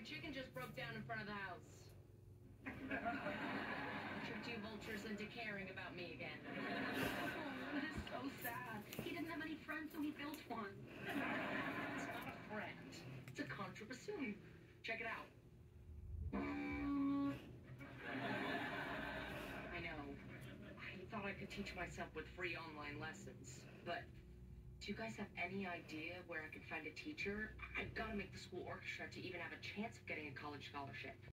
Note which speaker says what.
Speaker 1: chicken just broke down in front of the house. Tricked you vultures into caring about me again.
Speaker 2: Oh, it is so sad. He didn't have any friends, so he built one.
Speaker 1: It's not a friend. It's a Contrabassoon. Check it out. I know. I thought I could teach myself with free online lessons, but do you guys have any idea where I can find a teacher? I've got to make the school orchestra to even have a chance of getting a college scholarship.